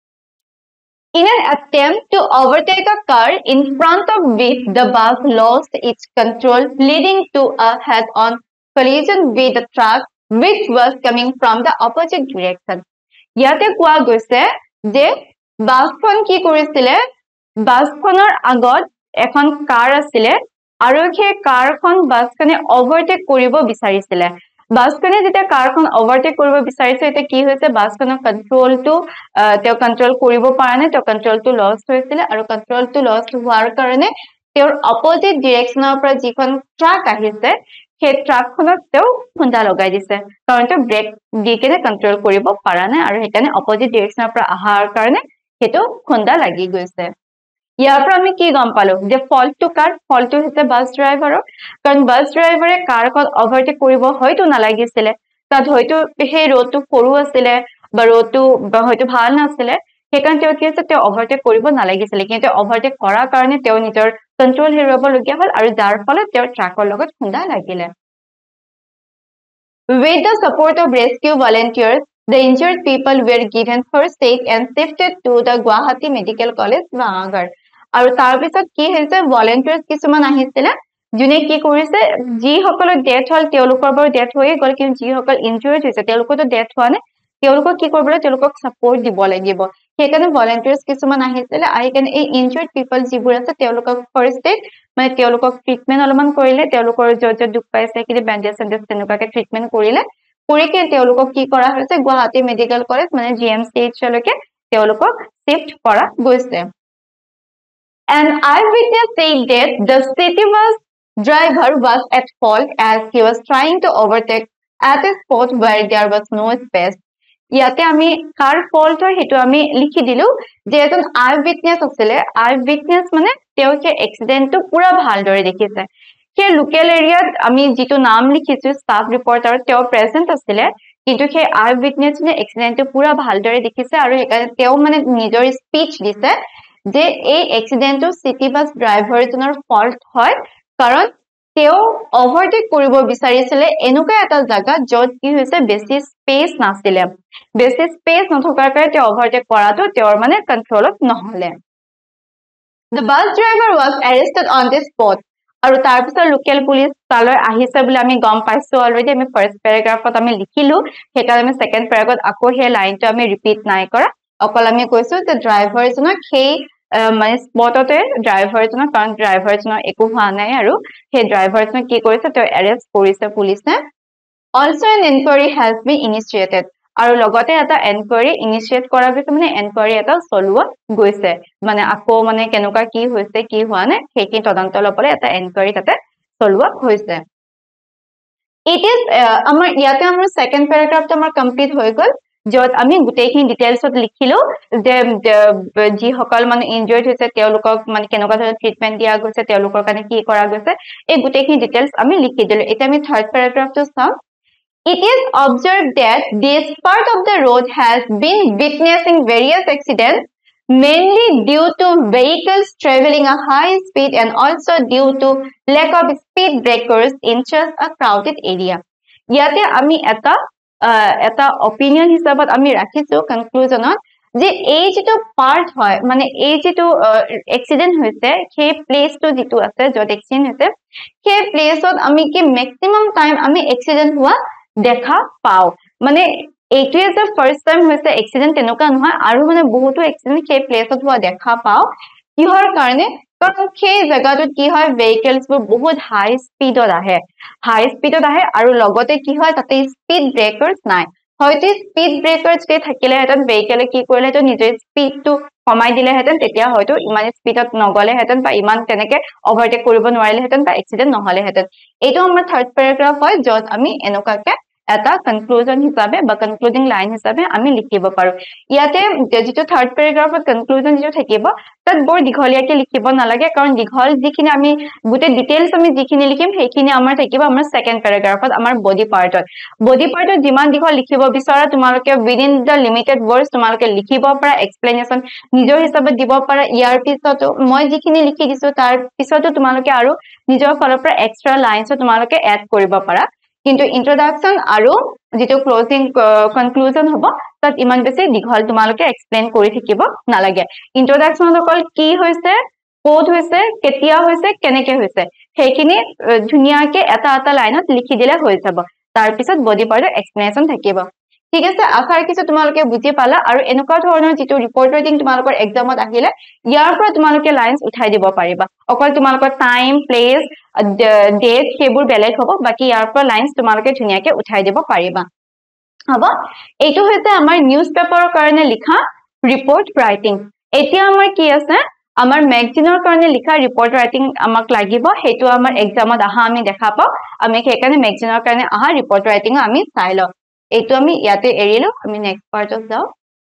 in an attempt to overtake a car in front of which the bus lost its control leading to a head-on collision with the truck which was coming from the opposite direction yate koa goise je buskhon ki korisile buskhonor agot ekhon car asile aru khe car khon buskhone overtake koribo bisarisile বাসখনে যেটা কারখন overtake কৰিব বিচাৰিছে এটা কি হৈছে বাসখনৰ কন্ট্ৰোলটো তেও control কৰিব পৰা নাই তেও কন্ট্ৰোলটো লষ্ট হৈছিল আৰু কন্ট্ৰোলটো লষ্ট হোৱাৰ কাৰণে তেওঁৰ অপোজিট ডাইৰেকশনৰ পৰা যিখন ট্ৰাক আহিছে সেই ট্ৰাকখনত তেও খুন্দা লগাই দিছে কাৰণ তেও ব্ৰেক দি কেনে কন্ট্ৰোল কৰিব পৰা নাই আৰু হেকানে অপোজিট ডাইৰেকশনৰ পৰা আহাৰ কাৰণে হেতু খুন্দা লাগি গৈছে ইয়াৰ পৰা আমি কি গম পালো যে ফল্টটো কাৰ ফল্টটো হৈছে বাস ড্ৰাইভাৰৰ কাৰণ বাস ড্ৰাইভাৰে কাৰখন ওভাৰটেক কৰিব হয়তো নালাগিছিলে তাত হয়তো সেই ৰোডটো সৰু আছিল বা ৰোডটো হয়তো ভাল নাছিল হেকাৰণে তেওঁ কি হৈছে তেওঁ ওভাৰটেক কৰিব নালাগিছিলে কিন্তু ওভাৰটেক কৰাৰ কাৰণে তেওঁ নিজৰ কন্ট্ৰোল হেৰুৱাব লগিয়া হল আৰু যাৰ ফলত তেওঁ ট্ৰাকৰ লগত খুন্দা লাগিলে With the support of rescue volunteers, the injured people were given first aid and shifted to the Guwahati Medical College, Bhangar. আৰু তাৰ পিছত কি হৈছে volunteers কিছুমান আহিছিলে যোনে কি কৰিছে যি সকলৰ ডেথ হল তেওঁলোকৰ বৰ ডেথ হৈ গল কিন্তু যি সকল ইনজুৰ্ড হৈছে তেওঁলোকৰটো ডেথ হোৱা নাই তেওঁলোকক কি কৰিবলৈ তেওঁলোকক সাপোৰ্ট দিব লাগিব সেইকাৰণে volunteers কিছুমান আহিছিলে আহি কেনে এই ইনজুৰ্ড পিপল যিবোৰ আছে তেওঁলোকক ফাৰ্ষ্ট এড মানে তেওঁলোকক ট্ৰিটমেন্ট অলপমান কৰিলে তেওঁলোকৰ যত দুখ পাইছে কি বেণ্ডেজ সেণ্ডেজ তেনেকুৱাকে ট্ৰিটমেন্ট কৰিলে কৰিকে তেওঁলোকক কি কৰা হৈছে গুৱাহাটী মেডিকেল কলেজ মানে জিএমচিএইচ লৈকে তেওঁলোকক শিফট কৰা গৈছে An eyewitness said that the city bus driver was at fault as he was trying to overtake at a spot where there was no space. ইয়াতে আমি কাৰ ফল্ট হয় হেতু আমি লিখি দিলু যে এজন eyewitness আছিলে eyewitness মানে তেওঁকে এক্সিডেন্টটো পুৰা ভালদৰে দেখিছে সেই লোকেল এৰিয়াত আমি যেটো নাম লিখিছো স্টাফ ৰিপৰ্টাৰ তেওঁ প্ৰেজেন্ট আছিলে কিন্তু সেই eyewitness নে এক্সিডেন্টটো পুৰা ভালদৰে দেখিছে আৰু তেওঁ মানে নিজৰ স্পিচ দিছে যে এই এক্সিডেন্টটো সিটি বাস ড্ৰাইভাৰ জনৰ ফল্ট হয় কাৰণ তেওঁ ওভাৰটেক কৰিব বিচাৰিছিলে এনেকুৱা এটা জায়গা যত কি হৈছে বেছি স্পেস নাছিলে বেছি স্পেস নথকাৰ কাৰণে তেওঁ ওভাৰটেক কৰাটো তেওঁৰ মানে কন্ট্ৰোলত নহলে The bus driver was arrested on the spot আৰু তাৰ পিছত লোকেল পুলিশ তালৈ আহিছে বুলি আমি গম পাইছো অলৰেডি আমি ফাৰ্স্ট প্যাৰাগ্ৰাফত আমি লিখিলো হেকাৰণে আমি সেকেন্ড প্যাৰাগ্ৰাফত আকৌ সেই লাইনটো আমি ৰিপিট নাই কৰা অকল আমি কৈছো যে ড্ৰাইভাৰ জনক সেই মানে স্পটতে ড্ৰাইভাৰ জনক কাৰণ ড্ৰাইভাৰ জনক একো হোৱা নাই আৰু সেই ড্ৰাইভাৰ জনক কি কৰিছে তেওঁ এৰেষ্ট কৰিছে পুলিশে Also an inquiry has been initiated আৰু লগতে এটা এনকুৱাৰী ইনিশিয়েট কৰা গৈছে মানে এনকুৱাৰী এটা চলোৱা গৈছে মানে আকৌ মানে কেনেকুৱা কি হৈছে কি হোৱা নাই হেকি তদন্ত লবলৈ এটা এনকুৱাৰী তাতে চলোৱা হৈছে It is আমাৰ ইয়াতে আমাৰ সেকেন্ড প্যাৰাগ্ৰাফটো আমাৰ কমপ্লিট হৈ গল যত আমি গুটেইখিনি ডিটেইলছত লিখিলো যে যি সকল মানে ইনজুৰ্ড হৈছে তেওঁলোকক মানে কেনেকুৱা ধৰণৰ ট্ৰিটমেন্ট দিয়া গৈছে তেওঁলোকৰ কাৰণে কি কৰা গৈছে এই গুটেইখিনি ডিটেইলছ আমি লিখি দিলো এটা আমি থাৰ্ড প্যাৰাগ্ৰাফটো চাম It is observed that this part of the road has been witnessing various accidents mainly due to vehicles traveling a high speed and also due to lack of speed breakers in such a crowded area. ইয়াতে আমি এটা opinion হিচাপত আমি ৰাখিছো conclusionত যে এই যেটো part হয় মানে এই যেটো এক্সিডেন্ট হৈছে সেই প্লেসটো যেটো আছে যত এক্সিডেন্ট হৈছে সেই প্লেসত আমি কি ম্যাক্সিমাম টাইম আমি এক্সিডেন্ট হোৱা দেখা পাও মানে এইটোৱে যে ফাৰ্স্ট টাইম হৈছে এক্সিডেন্ট তেনেকুৱা নহয় আৰু মানে বহুতো এক্সিডেন্ট সেই প্লেসত হোৱা দেখা পাও কিহৰ কাৰণে কাৰণ সেই জায়গাটোত কি হয় ভেহিকলস বোৰ বহুত হাই স্পিডত আহে আৰু লগতে কি হয় তাতে স্পিড ব্ৰেকাৰ্স নাই হয়তো স্পিড ব্ৰেকাৰ্স তে থাকিলে হেতন ভেহিকলে কি কৰিলে তো নিজৰ স্পিডটো কমাই দিলে হেতন তেতিয়া হয়তো ইমান স্পিডত নগলে হেতন বা ইমান তেনেকে ওভাৰটেক কৰিব নোৱাৰিলে হেতন বা এক্সিডেন্ট নহলে হেতন এইটো আমাৰ থাৰ্ড প্যাৰাগ্ৰাফ হয় যত আমি এনেকুৱাকে এটা কনক্লুজন হিচাপে বা কনক্লুডিং লাইন হিচাপে আমি লিখিব পাৰো ইয়াতে যেটো থাৰ্ড প্যাৰাগ্ৰাফত কনক্লুজন যেটো থাকিব তাত বৰ দীঘলীয়াকে লিখিব নালাগে কাৰণ দীঘল যিখিনি আমি গুটে ডিটেইলছ আমি যিখিনি লিখিম সেইখিনি আমাৰ থাকিব আমাৰ সেকেন্ড প্যাৰাগ্ৰাফত আমাৰ বডি পাৰ্টত যিমান দীঘল লিখিব বিচাৰা তোমালোকে within the limited words তোমালোকে লিখিব পাৰা এক্সপ্লেনেশন নিজৰ হিচাপত দিব পাৰা ইয়াৰ পিছতো মই যিখিনি লিখি দিছো তাৰ পিছতো তোমালোকে আৰু নিজৰ ফালৰ পৰা এক্সট্ৰা লাইনছ তোমালোকে এড কৰিব পাৰা কিন্তু ইন্ট্ৰোডাকশন আৰু যেটো ক্লোজিং কনক্লুজন হ'ব তাত ইমান বেছি দীঘল তোমালোকে এক্সপ্লেইন কৰি থাকিব নালাগে ইন্ট্ৰোডাকশন অকল কি হৈছে কোড হৈছে কেতিয়া হৈছে কেনেকে হৈছে সেইখিনি ধুনিয়াকে এটা লাইনত লিখি দিলে হৈ যাব তাৰ পিছত বডি পাৰ্টৰ এক্সপ্লেনেশন থাকিব ঠিক আছে আশা ৰাখিছো তোমালোকে বুজি পালা আৰু এনেকুৱা ধৰণৰ যেটো ৰিপৰ্ট ৰাইটিং তোমালোকৰ এক্সামত আহিলে ইয়াৰ পৰা তোমালোকে লাইনছ উঠাই দিব পাৰিবা অকল তোমালোকৰ টাইম প্লেস ডেট সেইবোৰ বেলেগ হ'ব বাকি ইয়াৰ পৰা লাইনছ তোমালোকে ধুনিয়াকে উঠাই দিব পাৰিবা হ'ব এইটো হৈছে আমাৰ নিউজ পেপাৰৰ কাৰণে লিখা ৰিপৰ্ট ৰাইটিং এতিয়া আমাৰ কি আছে আমাৰ ম্যাগাজিনৰ কাৰণে লিখা ৰিপৰ্ট ৰাইটিং আমাক লাগিব হেতু আমাৰ এক্সামত আহা আমি দেখা পাও আমি সেইকাৰণে ম্যাগাজিনৰ কাৰণে আহা ৰিপৰ্ট ৰাইটিং আমি চাই লও এইটো আমি ইয়াতে এৰিলো আমি নেক্সট পাৰ্টত যাও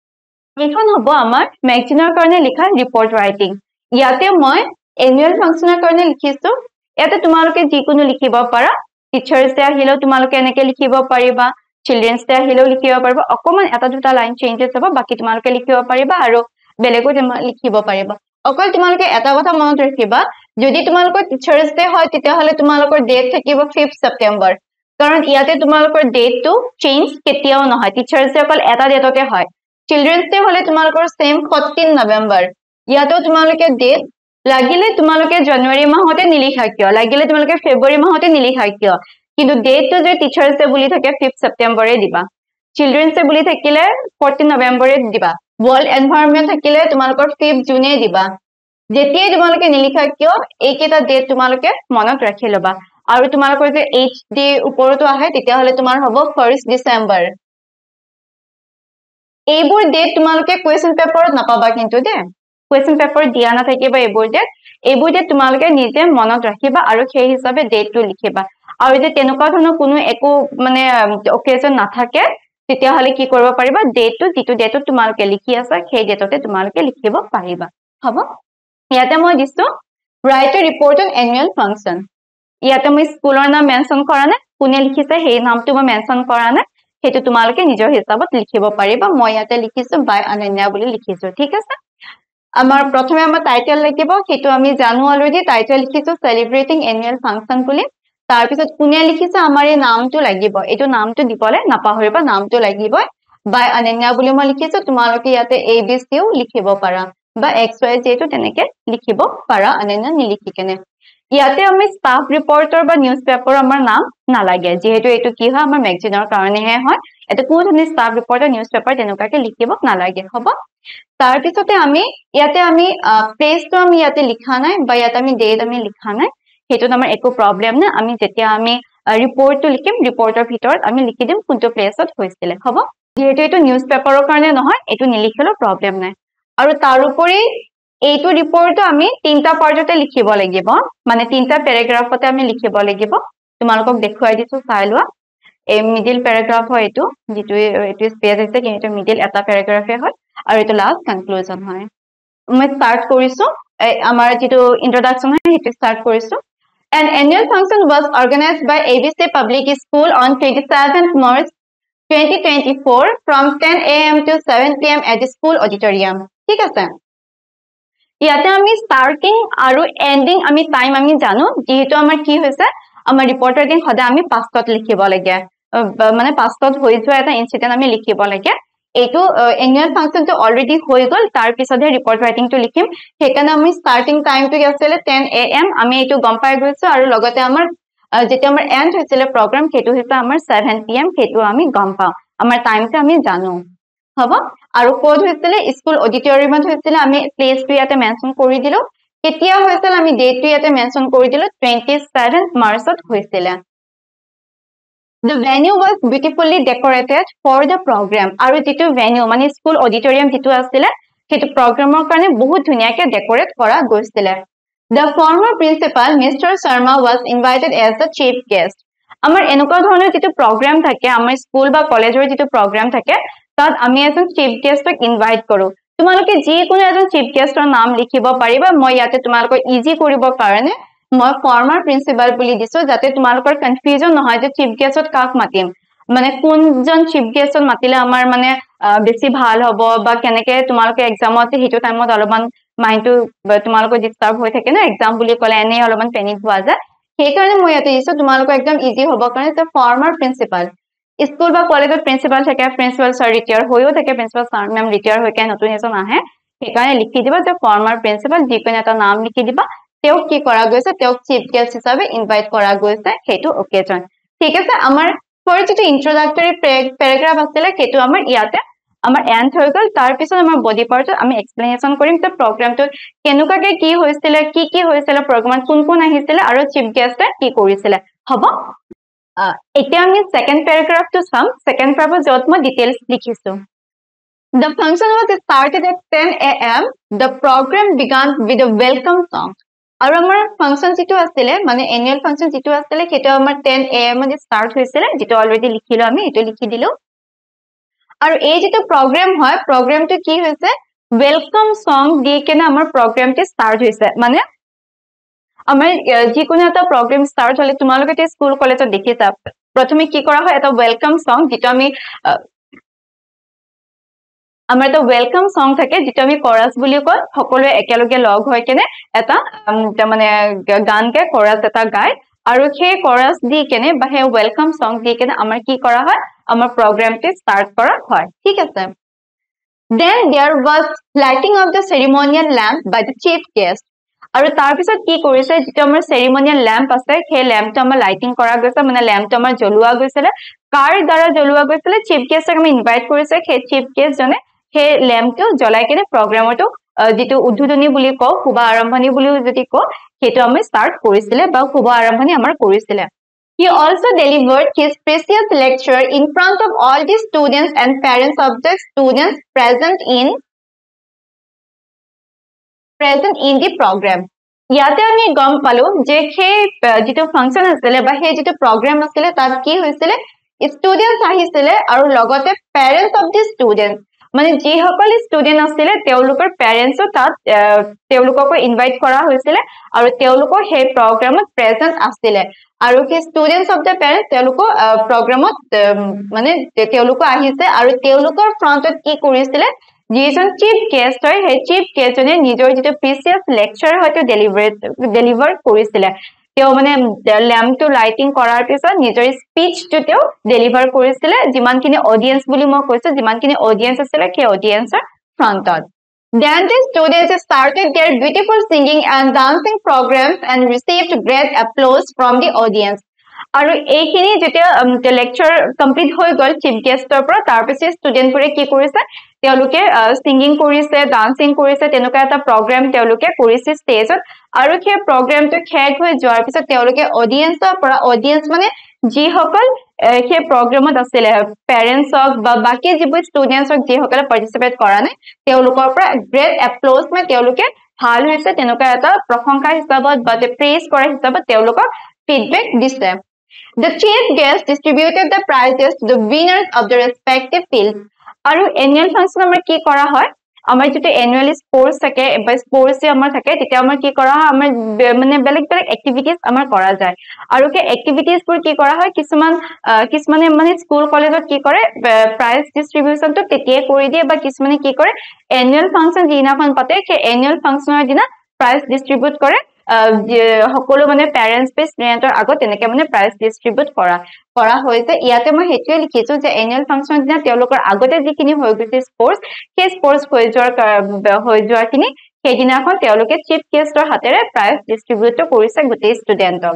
এখন হ'ব আমাৰ ম্যাগাজিনৰ কাৰণে লিখা ৰিপৰ্ট ৰাইটিং ইয়াতে মই এনুৱেল ফাংচনৰ কাৰণে লিখিছো ইয়াতে তোমালোকে যিকোনো লিখিব পাৰা টিচাৰ্স ডে আহিলেও তোমালোকে এনেকে লিখিব পাৰিবা চিলড্ৰেনছ ডে আহিলেও লিখিব পাৰিবা অকমান এটা দুটা লাইন চেঞ্জেছ হ'ব বাকি তোমালোকে লিখিব পাৰিবা আৰু বেলেগো লিখিব পাৰিবা অকল তোমালোকে এটা কথা মনত ৰাখিবা যদি তোমালোকৰ টিচাৰ্স ডে হয় তেতিয়া হলে তোমালোকৰ ডেট থাকিব 5 সেপ্টেম্বৰ কাৰণ ইয়াতে তোমালোকৰ ডেটটো চেঞ্জ কেতিয়াও নহয় টিচাৰ্স ডে অকল এটা ডেটতে হয় চিলড্ৰেনছ ডে হলে তোমালোকৰ সেম 14 নৱেম্বৰ ইয়াতো তোমালোকে ডেট লাগিলে তোমালোকে জানুৱাৰী মাহতে নিলিখা কিয় লাগিলে তোমালোকে ফেব্ৰুৱাৰী মাহতে নিলিখা কিয় কিন্তু ডেটটো যে টিচাৰ্স ডে বুলি থাকে 5 সেপ্টেম্বৰে দিবা চিলড্ৰেনছ ডে বুলি থাকিলে 14 নৱেম্বৰে দিবা ওয়াৰ্ল্ড এনভায়ৰনমেন্ট থাকিলে তোমালোকৰ 5 জুনে দিবা যেতিয়াই তোমালোকে নিলিখা কিয় এইকেইটা ডেট তোমালোকে মনত ৰাখি লবা আৰু তোমালোকৰ যে এইচ ডে ওপৰতো আহে তেতিয়া হলে তোমাৰ হ'ব 1 ডিসেম্বৰ এইবোৰ ডেট তোমালোকে কোৱেশ্চন পেপাৰত নাপাবা কিন্তু দে কোৱেশ্চন পেপাৰ দিয়া নাথাকিবা এইবোৰ ডেট তোমালোকে নিজে মনত ৰাখিবা আৰু সেই হিচাপে ডেটটো লিখিবা আৰু যে তেনেকুৱা ধৰণৰ কোনো একো মানে অকেজন নাথাকে তেতিয়া হলে কি কৰিব পাৰিবা ডেটটো যিটো ডেটত তোমালোকে লিখি আছা সেই ডেটতে তোমালোকে লিখিব পাৰিবা হ'ব ইয়াতে মই দিছো write a report on annual function ইয়াতে মই স্কুলৰ নাম মেনশন কৰা নাই কোনে লিখিছে সেই নামটো মই মেনশন কৰা নাই হেতু তোমালোকে নিজৰ হিচাপত লিখিব পাৰিবা মই ইয়াতে লিখিছো বাই অনন্যা বুলি লিখিছো ঠিক আছে আমাৰ প্ৰথমে আমাৰ টাইটেল লাগিব হেতু আমি জানো অলৰেডি টাইটেল লিখিছো সেলিব্ৰেটিং এনুৱেল ফাংচন বুলি তাৰ পিছত কোনে লিখিছে আমাৰ এই নামটো লাগিব এটো নামটো দিবলে নাপাহৰিবা নামটো লাগিব বাই অনন্যা বুলি মই লিখিছো তোমালোকে ইয়াতে abcও লিখিব পাৰা বা xyz টো তেনেকে লিখিব পাৰা অনন্যা নিলিখি কেনে ইয়াতে আমি স্টাফ ৰিপৰ্টৰ বা নিউজ পেপাৰ আমাৰ নাম নালাগে যেহেতু এটো কি হয় আমাৰ ম্যাগাজিনৰ কাৰণেহে হয় এটো কোন ধৰণে স্টাফ ৰিপৰ্টৰ নিউজ পেপাৰ তেনেকুৱাকে লিখিব নালাগে হ'ব তাৰ পিছতে আমি ইয়াতে আমি প্লেসটো আমি ইয়াতে লিখা নাই বা ইয়াতে আমি ডেট আমি লিখা নাই হেতু আমাৰ একো প্ৰবলেম নাই আমি যেতিয়া আমি ৰিপৰ্টটো লিখিম ৰিপৰ্টৰ ভিতৰত আমি লিখি দিম কোনটো প্লেসত হৈছিল হ'ব যেহেতু এটো নিউজ পেপাৰৰ কাৰণে নহয় এটো নিলিখিলেও প্ৰবলেম নাই আৰু তাৰ উপৰি এইটো ৰিপৰ্টটো আমি তিনটা পাৰ্টতে লিখিব লাগিব মানে তিনটা প্যাৰাগ্ৰাফতে আমি লিখিব লাগিব তোমালোকক দেখুৱাই দিছো চাই লোৱা এই মিডল প্যাৰাগ্ৰাফ হয় এটো যেটো এটো স্পেস আছে কিন্তু মিডল এটা প্যাৰাগ্ৰাফে হয় আৰু এটো লাষ্ট কনক্লুজন হয় মই স্টাৰ্ট কৰিছো আমাৰ যেটো ইন্ট্ৰোডাকচন হয় হেতু স্টাৰ্ট কৰিছো An annual function was organized by ABC Public School on 27th March 2024 from 10 a.m. to 7 p.m. at the school auditorium. ঠিক আছে ইয়াতে আমি স্টার্টিং আৰু এন্ডিং আমি টাইম আমি জানো যেহেতু আমাৰ কি হৈছে আমাৰ ৰিপৰ্টাৰ দিন সদা আমি পাষ্টত লিখিব লাগে মানে পাষ্টত হৈ যোৱা এটা ইনসিডেন্ট আমি লিখিব লাগে এইটো এনুৱেল ফাংচনটো অলৰেডি হৈ গল তাৰ পিছতে ৰিপৰ্ট ৰাইটিংটো লিখিম সেইকাৰণে আমি স্টাৰ্টিং টাইমটো আছিল 10 am আমি এইটো গম পাই গৈছো আৰু লগতে আমাৰ যেতিয়া আমাৰ এন্ড হৈছিল প্ৰগ্ৰাম হেতু হৈছে আমাৰ 7 pm হেতু আমি গম পাও আমাৰ টাইমটো আমি জানো হ'ব আৰু কোড হৈছিল স্কুল অডিটৰিয়ামত হৈছিল আমি প্লেসটো ইয়াতে মেনশন কৰি দিলো কেতিয়া হৈছিল আমি ডেটটো ইয়াতে মেনশন কৰি দিলো 27th মাৰ্চত হৈছিল The venue was beautifully decorated for the program. আৰু যেটো venue মানে স্কুল অডিটৰিয়াম যেটো আছিল হেতু প্ৰগ্ৰামৰ কাৰণে বহুত ধুনিয়াকে ডেকোৰেট কৰা গৈছিল The former principal Mr. Sharma was invited as the chief guest. আমাৰ এনেকুৱা ধৰণৰ যেটো প্ৰগ্ৰাম থাকে আমাৰ স্কুল বা কলেজৰ যেটো প্ৰগ্ৰাম থাকে তাত আমি এজন চিফ গেষ্টক ইনভাইট কৰো তোমালোকে যি কোনো এজন চিফ গেষ্টৰ নাম লিখিব পাৰিবা মই ইয়াতে তোমালোকৰ ইজি কৰিব কাৰণে মই ফৰ্মাৰ প্ৰিন্সিপাল বুলি দিছো যাতে তোমালোকৰ কনফিউজন নহয় যে চিফ গেষ্টত কাক মাতিম মানে কোনজন চিফ গেষ্টত মাতিলে আমাৰ মানে বেছি ভাল হ'ব বা কেনেকে তোমালোকে এক্সামত হেতু টাইমত অলপমান মাইন্ডটো তোমালোকৰ ডিস্টার্ব হৈ থাকে না এক্সাম বুলি কলে এনে অলপমান পেনিক হোৱা যায় সেই কাৰণে মই ইয়াতে দিছো তোমালোকৰ একদম ইজি হ'ব কাৰণে যে ফৰ্মাৰ প্ৰিন্সিপাল স্কুল বা কলেজত প্ৰিন্সিপাল থাকে প্ৰিন্সিপাল স্যাৰ ৰিটায়াৰ হৈও থাকে প্ৰিন্সিপাল স্যাৰ মেম ৰিটায়াৰ হৈ কেনে নতুন এজন আহে সেইকাৰণে লিখি দিবা যে ফৰ্মাৰ প্ৰিন্সিপাল যিকোনো এটা নাম লিখি দিবা তেওঁক কি কৰা গৈছে তেওঁক চিফ গেষ্ট হিচাপে ইনভাইট কৰা গৈছে হেতু অকেজন ঠিক আছে আমাৰ ফাৰ্ষ্ট যেটো ইন্ট্ৰোডাক্টৰি প্যাৰাগ্ৰাফ আছিল হেতু আমাৰ ইয়াতে আমাৰ এন্ড হৈ গল তাৰ পিছত আমাৰ বডি পাৰ্টত আমি এক্সপ্লেনেশন কৰিম যে প্ৰগ্ৰামটো কেনেকুৱাকে কি হৈছিল প্ৰগ্ৰামত কোন কোন আহিছিল আৰু চিফ গেষ্টে কি কৰিছিল হ'ব এতিয়া আমি সেকেন্ড প্যাৰাগ্ৰাফটো চাম সেকেন্ড প্যাৰাগ্ৰাফত যত মই ডিটেইলছ লিখিছো The function was started at 10 a.m. The program began with a welcome song. আৰু আমাৰ ফাংচন যেটো আছিল মানে এনুৱেল ফাংচন যেটো আছিল হেতু আমাৰ 10 am ত স্টাৰ্ট হৈছিল যেটো অলৰেডি লিখিলো আমি এটো লিখি দিলো আৰু এই যেটো প্ৰগ্ৰাম হয় প্ৰগ্ৰামটো কি হৈছে ওয়েলকাম সং দি কেনে আমাৰ প্ৰগ্ৰামটো স্টাৰ্ট হৈছে মানে আমাৰ যিকোনো এটা প্ৰগ্ৰাম স্টাৰ্ট হলে তোমালোকে স্কুল কলেজত দেখিছা প্ৰথমে কি কৰা হয় এটা ওয়েলকাম সং যেটো আমি আমাৰ এটা ওয়েলকাম সং থাকে যেটো আমি কোৰাস বুলি কয় সকলোৱে একেলগে লগ হৈ কেনে এটা মানে গান কে কোৰাস এটা গায় আৰু সেই chorus দি কেনে বা সেই welcome song দি কেনে আমাৰ কি কৰা হয় আমাৰ প্ৰগ্ৰামটো স্টাৰ্ট কৰা হয় ঠিক আছে then there was lighting of the ceremonial lamp by the chief guest আৰু তাৰ পিছত কি কৰিছে যেটো আমাৰ ceremonial lamp আছে সেই ল্যাম্পটো আমাৰ লাইটিং কৰা গৈছে মানে ল্যাম্পটো আমাৰ জ্বলোৱা গৈছিল কাৰ দ্বাৰা জ্বলোৱা গৈছিল চিফ গেষ্টক আমি ইনভাইট কৰিছে সেই চিফ গেষ্ট জনে সেই ল্যাম্পটো জ্বলাই কেনে প্ৰগ্ৰামটো যেটো উদ্বোধনী বুলি কও শুভ আৰম্ভণি বুলি যদি কও হেতু আমি স্টাৰ্ট কৰিছিলে বা শুভ আৰম্ভণি আমাৰ কৰিছিলে He also delivered his precious lecture in front of all the students and parents of the students present in the program. ইয়াতে আমি গম পালো যে সেই যেটো ফাংচন আছিল বা সেই যেটো প্ৰগ্ৰাম আছিল তাত কি হৈছিল ষ্টুডেন্টস আহিছিল আৰু লগতে পেৰেন্টস অফ দি ষ্টুডেন্টস মানে যি সকল ষ্টুডেন্ট আছিল তেওঁলোকৰ পেৰেন্টসও তাত তেওঁলোকক ইনভাইট কৰা হৈছিল আৰু তেওঁলোক সেই প্ৰগ্ৰামত প্ৰেজেন্ট আছিল আৰু কি ষ্টুডেন্টস অফ দা পেৰেন্টস তেওঁলোক প্ৰগ্ৰামত মানে তেওঁলোক আহিছে আৰু তেওঁলোকৰ ফ্ৰন্টত কি কৰিছিল যিজন চিফ গেষ্ট হয় সেই চিফ গেষ্টজনে নিজৰ যেটো প্ৰিচিয়াস লেকচাৰ হয়তো ডেলিভাৰ কৰিছিল তেও মানে ল্যাম্পটো লাইটিং কৰাৰ পিছত নিজৰ স্পিচটো তেও ডেলিভাৰ কৰিছিল যিমানখিনি অডিয়েন্স বুলি মই কৈছো যিমানখিনি অডিয়েন্স আছিল সেই অডিয়েন্সৰ ফ্ৰন্টত Then the students started their beautiful singing and dancing programs and received great applause from the audience. আৰু এইখিনি যেতিয়া লেকচাৰ কমপ্লিট হৈ গল চিফ গেষ্টৰ পৰা তাৰ পিছত ষ্টুডেন্টবোৰে কি কৰিছে তেওঁলোকে সিঙ্গিং কৰিছে ডান্সিং কৰিছে তেনেকুৱা এটা প্ৰগ্ৰাম তেওঁলোকে কৰিছে ষ্টেজত আৰু সেই প্ৰগ্ৰামটো শেষ হৈ যোৱাৰ পিছত তেওঁলোকে অডিয়েন্সৰ পৰা অডিয়েন্স মানে যি সকল সেই প্ৰগ্ৰামত আছিল পেৰেন্টস হক বা বাকি যিবোৰ ষ্টুডেন্টস হক যি সকলে পাৰ্টিসিপেট কৰা নাই তেওঁলোকৰ পৰা গ্ৰেট এপ্লজ মানে তেওঁলোকে ভাল হৈছে তেনেকুৱা এটা প্ৰশংসা হিচাপত বা প্ৰেইজ কৰা হিচাপত তেওঁলোকক ফিডবেক দিছে The chief guest distributed the prizes to the winners of the respective fields. আৰু annual function আমাৰ কি কৰা হয় আমাৰ যেটো annual sports থাকে বা sports আমাৰ থাকে তেতিয়া আমাৰ কি কৰা হয় আমাৰ মানে বেলেগ বেলেগ এক্টিভিটিজ আমাৰ কৰা যায় আৰু কি এক্টিভিটিজ বোৰ কি কৰা হয় কিছুমানে মানে স্কুল কলেজত কি কৰে প্ৰাইজ ডিস্ট্ৰিবিউচনটো তেতিয়া কৰি দিয়ে বা কিছুমানে কি কৰে annual function দিনাখন পাতে সেই annual functionৰ দিনা প্ৰাইজ ডিস্ট্ৰিবিউট কৰে সকলো মানে পেৰেন্টস বা ষ্টুডেন্টৰ আগত তেনেকে মানে প্ৰাইজ ডিস্ট্ৰিবিউট কৰা হৈছে ইয়াতে মই হেতুৱে লিখিছো যে এনুৱেল ফাংচন দিনা তেওঁলোকৰ আগতে যিখিনি হৈ গৈছে স্পৰ্টস সেই স্পৰ্টস হৈ যোৱাখিনি সেইদিনাখন তেওঁলোকে চিফ গেষ্টৰ হাতেৰে প্ৰাইজ ডিস্ট্ৰিবিউট কৰিছে গোটেই ষ্টুডেন্টক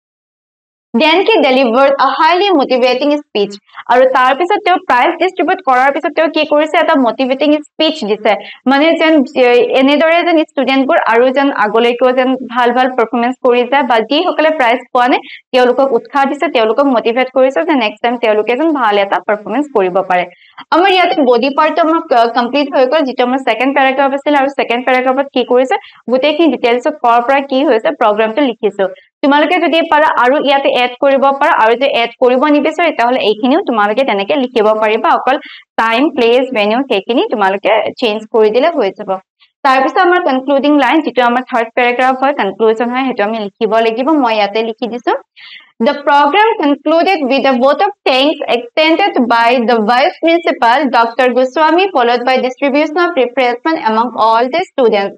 Then he delivered a highly motivating speech. আৰু তাৰ পিছত তেওঁ প্ৰাইজ ডিস্ট্ৰিবিউট কৰাৰ পিছত তেওঁ কি কৰিছে এটা মোটিভেটিং স্পিচ দিছে মানে যেন এনেদৰে যেন ষ্টুডেন্টবোৰ আৰু যেন আগলৈকো যেন ভাল পাৰফৰম্যান্স কৰি যায় বা যি সকলে প্ৰাইজ পোৱা নাই তেওঁলোকক উৎসাহ দিছে তেওঁলোকক মোটিভেট কৰিছে যে নেক্সট টাইম তেওঁলোকে যেন ভাল এটা পাৰফৰম্যান্স কৰিব পাৰে আমাৰ ইয়াতে বডি পাৰ্টটো আমাৰ কমপ্লিট হৈ গল যেটো আমাৰ সেকেন্ড প্যাৰাগ্ৰাফ আছিল আৰু সেকেন্ড প্যাৰাগ্ৰাফত কি কৰিছে গোটেইখিনি ডিটেইলছত কৰ পৰা কি হৈছে প্ৰগ্ৰামটো লিখিছো তোমালোকে যদি পাৰা আৰু ইয়াতে এড কৰিব পাৰা আৰু যে এড কৰিব নিবিচাৰে তাহলে এইখিনিও তোমালোকে তেনেকে লিখিব পাৰিবা অকল টাইম প্লেস ভেন্যু সেইখিনি তোমালোকে চেঞ্জ কৰি দিলে হৈ যাব তাৰ পিছত আমাৰ কনক্লুডিং লাইন যেটো আমাৰ থাৰ্ড প্যাৰাগ্ৰাফ হয় কনক্লুজন হয় হেতু আমি লিখিব লাগিব মই ইয়াতে লিখি দিছো The program concluded with a vote of thanks extended by the Vice Principal Dr. Goswami followed by distribution of refreshment among all the students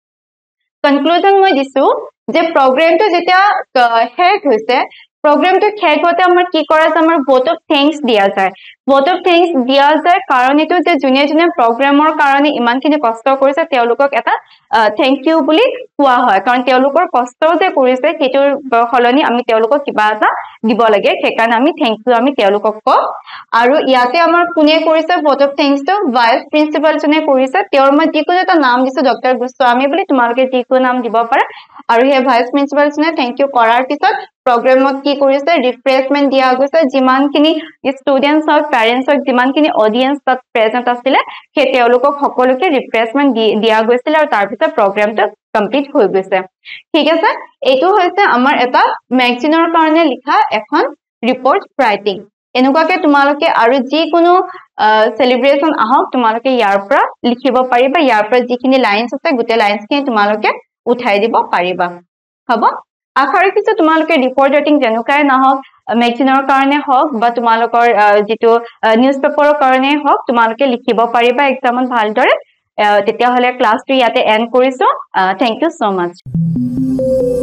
Conclusion মই দিছো যে প্ৰগ্ৰামটো যেতিয়া শেষ হৈছে প্ৰগ্ৰামটো শেষ হতে আমাৰ কি কৰা যায় আমাৰ ভোট অফ থ্যাঙ্কস দিয়া যায় ভোট অফ থ্যাঙ্কস দিয়া যায় কাৰণ এটো যে জুনিয়ৰ প্ৰগ্ৰামৰ কাৰণে ইমানখিনি কষ্ট কৰিছে তেওঁলোকক এটা থ্যাঙ্ক ইউ বুলি কোৱা হয় কাৰণ তেওঁলোকৰ কষ্ট যে কৰিছে হেতুৰ হলনি আমি তেওঁলোকক কিবা এটা দিব লাগে সেইকাৰণে আমি থ্যাঙ্ক ইউ আমি তেওঁলোকক কওঁ আৰু ইয়াতে আমাৰ কোনে কৰিছে ভোট অফ থ্যাঙ্কস টো ভাইস প্ৰিন্সিপাল জনে কৰিছে তেওঁৰ মই যিকোনো এটা নাম দিছো ডক্টৰ গোস্বামী বুলি তোমালোকে যিকোনো নাম দিব পাৰা আৰু হে ভাইস প্ৰিন্সিপাল জনে থ্যাঙ্ক ইউ কৰাৰ পিছত প্ৰগ্ৰামত কি কৰিছে ৰিফ্ৰেশমেন্ট দিয়া গৈছে যিমানখিনি ষ্টুডেন্টস আৰু পেৰেন্টস আৰু যিমানখিনি অডিয়েন্স তাত প্ৰেজেন্ট আছিল সেই তেওঁলোকক সকলোকে ৰিফ্ৰেশমেন্ট দিয়া গৈছিল আৰু তাৰ পিছত প্ৰগ্ৰামটো কমপ্লিট হৈ গৈছে ঠিক আছে এটো হৈছে আমাৰ এটা ম্যাগাজিনৰ কাৰণে লিখা এখন ৰিপৰ্ট ৰাইটিং এনেকুৱাকে তোমালোকে আৰু যি কোনো সেলিব্ৰেশন আহক তোমালোকে ইয়াৰ পৰা লিখিব পাৰিবা ইয়াৰ পৰা যিখিনি লাইনস আছে গুটে লাইনসখিনি তোমালোকে উঠাই দিব পাৰিবা হ'ব আশা ৰাখিছো তোমালোকে ৰিপৰ্ট ৰাইটিং যেনুকাই নহওক ম্যাগাজিনৰ কাৰণে হওক বা তোমালোকৰ যেটো নিউজ পেপাৰৰ কাৰণে হওক তোমালোকে লিখিব পাৰিবা এক্সামত ভালদৰে তেতিয়া হলে ক্লাছটো ইয়াতে এন্ড কৰিছো থ্যাংক ইউ সো মাচ